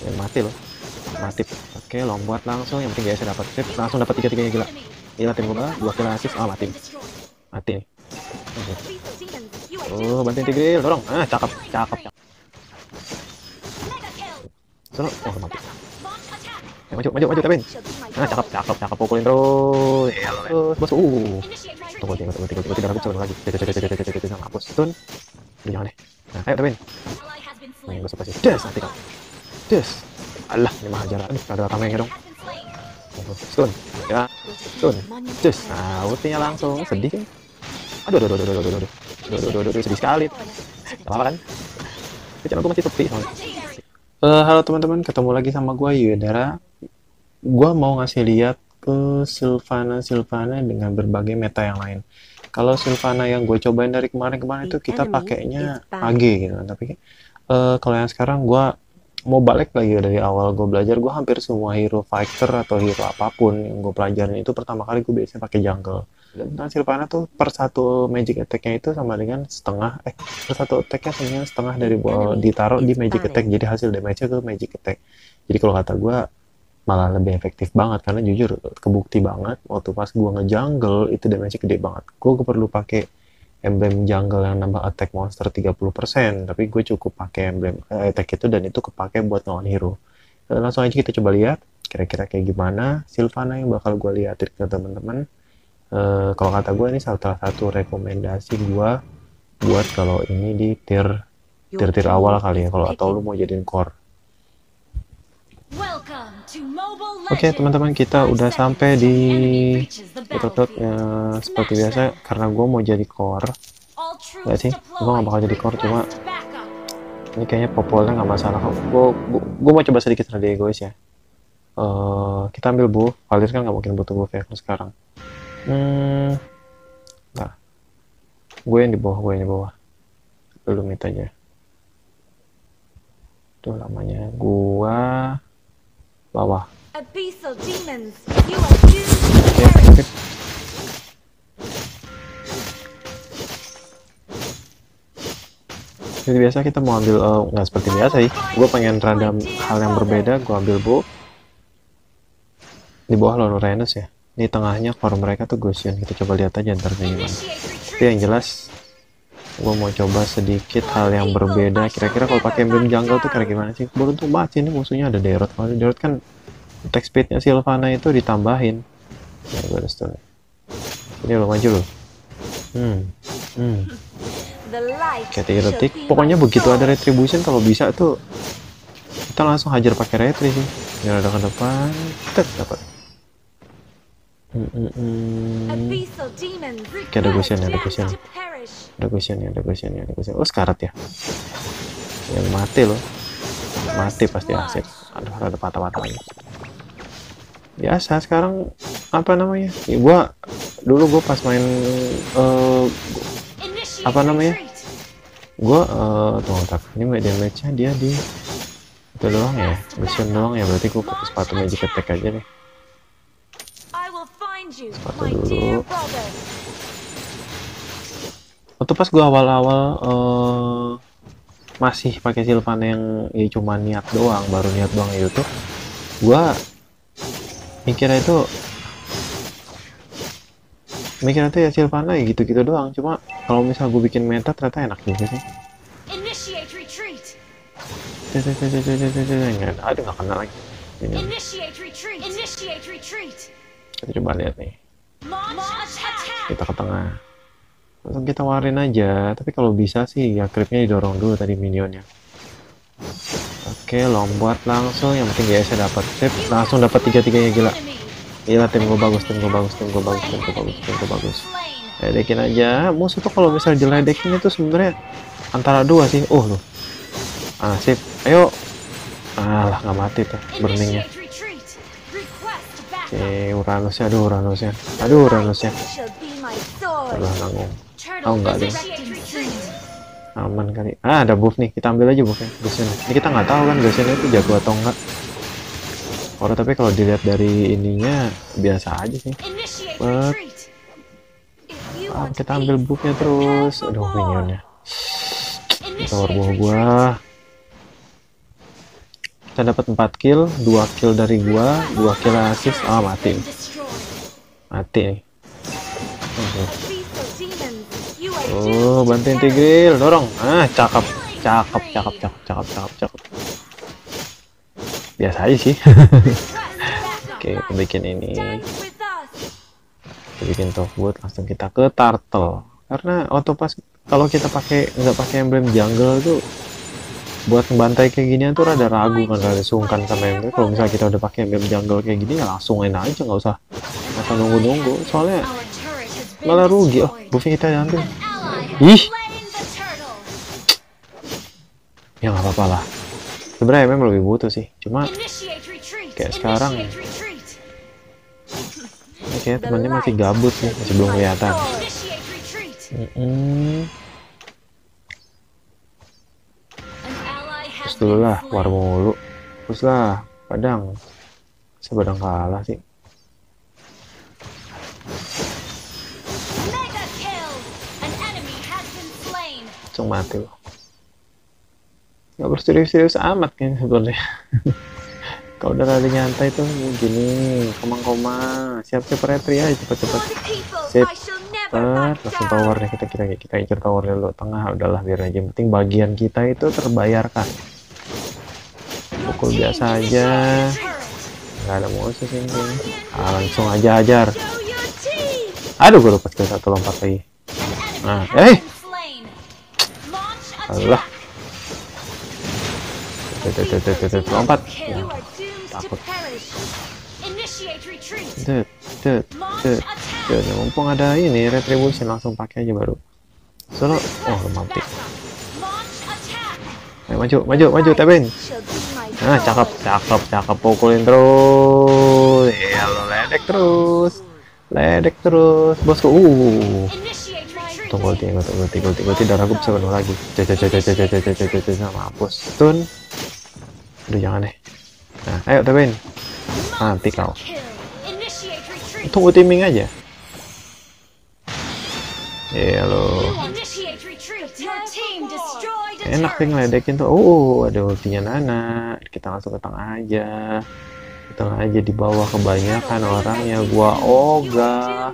Mati loh, mati. Oke, lompat langsung, yang penting saya dapat sip, langsung dapat tiga-tiganya. Gila, gila tim gua, 2 kill assist. Oh, mati, mati nih. Oh, bantuin Tigreal, dorong. Cakep, cakep, cakep. Sono, oh, mati. Maju, maju, maju, Tebin. Cakep, cakep, cakep, pukulin terus. Ya, terus, bos. Tunggu, tiga aku coba lagi. Jangan hapus, stun. Jangan deh. Nah, ayo, Tebin. Nih, gue suka sih. Des, nanti kau. Des. Alah, ini mah hajar. Aduh, ada tamengnya dong. Stun. Ya, stun. Des. Nah, ultinya langsung. Sedih kan? Aduh, aduh, aduh, aduh, aduh, aduh. Aduh, sedih sekali. Gak apa-apa kan? Channel gue masih sepi soalnya. Halo teman-teman, ketemu lagi sama gue Yudara. Gue mau ngasih lihat ke Sylvana dengan berbagai meta yang lain. Kalau Sylvana yang gue cobain dari kemarin-kemarin itu kita pakainya AG gitu. Tapi kalau yang sekarang gue mau balik lagi dari awal gue belajar. Gue hampir semua hero fighter atau hero apapun yang gue pelajarin itu pertama kali gue biasanya pakai jungle. Dan Sylvana tuh per satu magic attack-nya itu sama dengan setengah per satu attack-nya sama setengah dari ditaruh di magic attack, jadi hasil damage-nya ke magic attack. Jadi kalau kata gue malah lebih efektif banget, karena jujur kebukti banget waktu pas gue ngejungle itu damage-nya gede banget. Gue perlu pakai emblem jungle yang nambah attack monster 30%, tapi gue cukup pakai emblem attack itu dan itu kepake buat ngelawan hero. Langsung aja kita coba lihat kira-kira kayak gimana Sylvana yang bakal gue liatin ke teman-teman. Kalau kata gue ini salah satu rekomendasi gue buat kalau ini di tier awal kali ya, kalau atau lu mau jadiin core. Oke teman-teman, kita udah sampai di seperti biasa, karena gue mau jadi core. Gak sih, gue gak bakal jadi core, cuma ini kayaknya populnya nggak masalah. Gue mau coba sedikit rada egois ya. Kita ambil buff, Valir kan nggak mungkin butuh buff ya sekarang. Nah, gue yang di bawah, belum itu aja. Tuh lamanya gua bawah. Jadi biasa kita mau ambil nggak seperti biasa sih. Gue pengen rada hal yang berbeda. Gue ambil buff di bawah Lord Renus ya. Di tengahnya core mereka tuh Gusion. Kita coba lihat aja ntar gimana. Tapi yang jelas gue mau coba sedikit hal yang berbeda. Kira-kira kalau pakai emblem jungle tuh kayak gimana sih? Beruntung banget sih ini musuhnya ada Daerot. Kalau Daerot kan attack speednya Sylvana itu ditambahin. Ya, gue harus tuh. Ini lo maju lo. Kayak 3 detik. Pokoknya begitu ada retribution, kalau bisa tuh kita langsung hajar pakai retri sih. Biar ada ke depan. Tek dapat. Oke, ada Gusion. Oh, sekarat ya. Yang mati loh. Mati pasti asik. Aduh, ada patah-patah lagi. Biasa sekarang apa namanya? Ya, dulu pas main apa namanya? Tunggu, ini damage-nya dia di itu doang ya, Gusion doang ya, berarti gue pakai sepatu magic attack aja deh. Sepatu dulu. Waktu pas gue awal-awal masih pakai Sylvana yang ya cuma niat doang, baru niat doang itu, gue mikirnya itu ya Sylvana ya gitu-gitu doang. Cuma kalau misal gue bikin meta ternyata enak juga sih. Aduh, nggak kena lagi. Kita coba lihat nih. Kita ke tengah. Langsung kita warin aja. Tapi kalau bisa sih ya creepnya didorong dulu tadi minionnya. Oke, lompat langsung. Yang penting GS dapat sip. Langsung dapat tiga-tiganya. Gila, tim gue bagus. Ledekin aja. Musuh tuh kalau misalnya diledekin itu sebenarnya antara dua sih. Loh. Sip. Ayo. Alah, nggak mati tuh burningnya. Oke, Uranusnya. Aduh, nanggung. Enggak deh. Aman kali. Ada buff nih. Kita ambil aja buffnya. Ini kita nggak tahu kan Gusion itu jago atau enggak. Tapi kalau dilihat dari ininya biasa aja sih. Kita ambil buffnya terus. Aduh, minionnya. Tower buah gua. Kita dapat 4 kill, 2 kill dari gua, 2 kill assist. Ah, mati. Mati nih. Oh, bantuin Tigreal, dorong. Ah, cakep. Cakep. Biasa aja sih. Oke, kita bikin ini. Kita bikin top wood, langsung kita ke turtle. Karena auto pas kalau kita nggak pakai emblem jungle tuh buat ngebantai kayak ginian tuh rada ragu kan, rada sungkan sama emblem. Kalau misalnya kita udah pakai emblem jungle kayak gini ya langsung main aja, nggak usah nunggu soalnya malah rugi. Oh, buffnya kita ambil. Ih, ya nggak apa-apa lah, sebenarnya memang lebih butuh sih, cuma kayak sekarang kayak temannya masih gabut sih, masih belum kelihatan. Terus dulu lah, war mulu. Terus lah, padang. Sebadang kalah sih. Langsung mati loh. Gak berserius-serius amat kan sebenarnya. Kalau udah lagi nyantai tuh gini, komang-komang. Siap-siap retri aja cepet-cepet. Sip. Langsung tower deh, kita incer towernya dulu tengah, udahlah biar aja, yang penting bagian kita itu terbayarkan. Pukul biasa aja, nggak ada musuh sini. Langsung aja ajar. Aduh, gue lupa skill 1 lompat lagi. Nah, Allah, lompat. Ya, takut. Mumpung ada ini retribution, langsung pakai aja baru. Solo, oh mati. Ayo, maju, Tebin. Nah, cakep, pukulin terus. Ya, lo ledek terus, bosku. Tunggu darah gue bisa penuh lagi. Mampus, stun. Aduh, jangan deh. Nah, ayo Tebin. Nanti kau. Tunggu timing aja. Ya lo. Enak sih ngeledekin tuh. Oh, ada ultinya Nana. Kita langsung ke tengah aja. Ke tengah aja, di bawah kebanyakan orangnya. Gua ogah.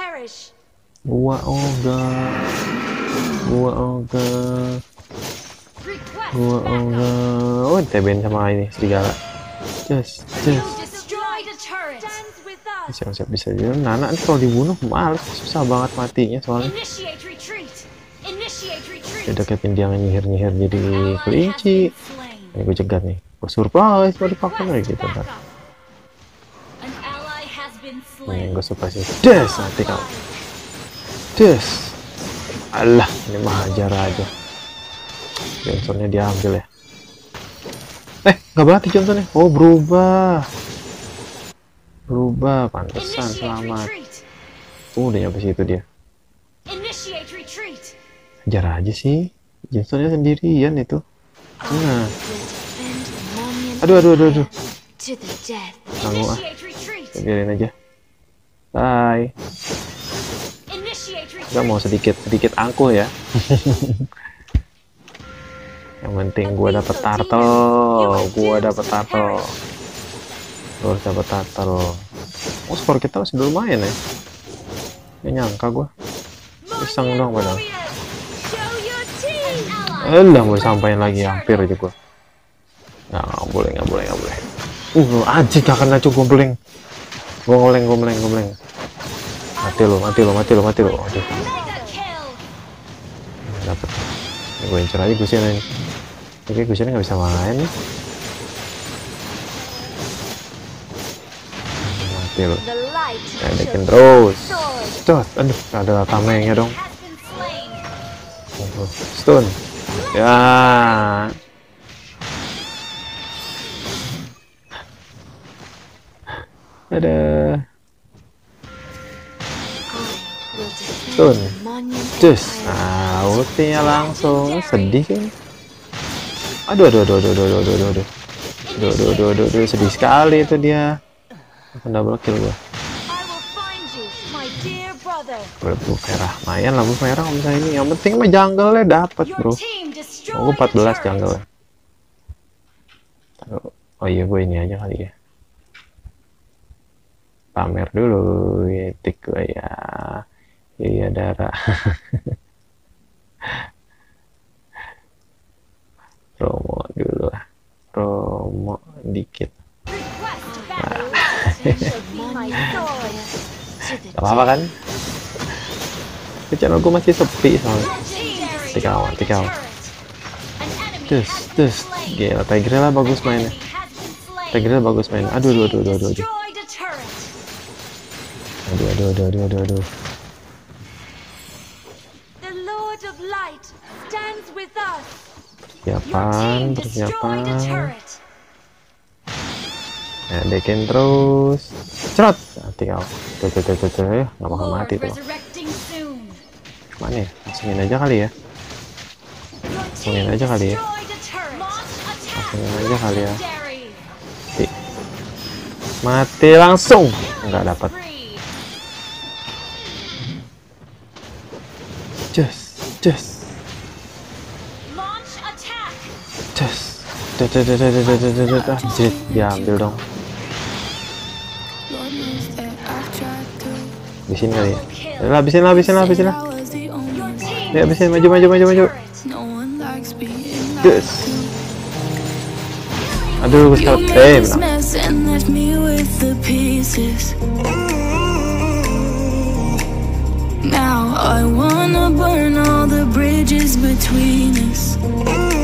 Oh, Teben sama ini serigala. Just. Siap-siap bisa juga. Nana nih kalau dibunuh males, susah banget matinya soalnya. Udah kayak dia nyihir jadi kelinci. Ini gue cegat nih. Gue surprise mau dipakai lagi gitu kan. Ini gue suka sih. Des, nanti kau. Des. Alah, ini mah hajar aja. Johnsonnya diambil ya. Nggak mati Johnsonnya. Oh, berubah, pantesan selamat. Udah nyampe situ dia. Hajar aja sih, Johnsonnya sendirian itu. Nah, aduh. Tangguh ah, biarin aja. Bye. Kita mau sedikit angkuh ya. Yang penting gue dapet turtle. Gue harus dapet turtle. Oh, skor kita masih lumayan ya. Gak nyangka gue. Pisang dong padahal. Mau disampaikan lagi, hampir aja gue. Nggak boleh. Anjing, gak kena cukup beleng. Gue ngoleng. Mati lo. Aduh. Dapet. Gue incer aja Gusian ini. Oke, Gusian nggak bisa main nih. Mati lo. Ledekin terus. Aduh, ada tamengnya dong. Stun. Ya. Ada. Stun. Cus. Nah, ultinya langsung. Sedih kan? Aduh. Sedih sekali itu dia. Double kill gua. Buff merah, lumayan lah buff merah misalnya ini. Yang penting mah jungle-nya dapat, bro. Gue 14 jungle. Oh iya, gue ini aja kali ya. Pamer dulu etik gue ya. Iya darah. Promo dulu lah. Promo dikit. Gak apa-apa kan? Channel gue masih sepi soalnya. Tiga lawan. Terus. Gila, Tigrella bagus mainnya. Aduh. Aduh. Persiapan. Nah, dekin terus. Cerot. Tinggal. Tuh. Ya, nggak bakal mati tuh. Mana ya? Langsungin aja kali ya. Mati langsung. Nggak dapat. Just. Diambil dong. Habisin kali ya. Habisin lah. Ya, habisin, maju. Yes. Aduh, gue sekarang menang. Now I wanna burn all the bridges between us.